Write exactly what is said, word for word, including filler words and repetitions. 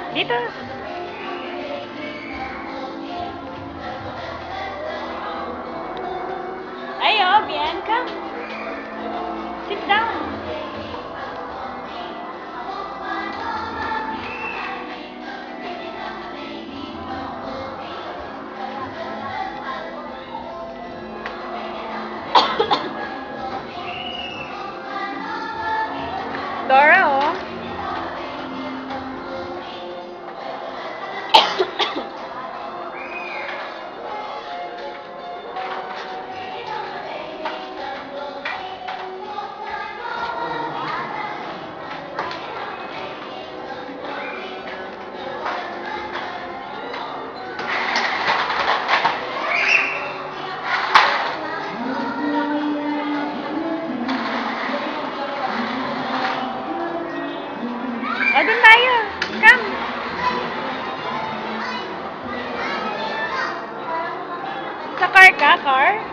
Dito. Ay, oh, bien. Come. Sit down. Dora, oh. O, dun tayo. Come. Sa car ka, car?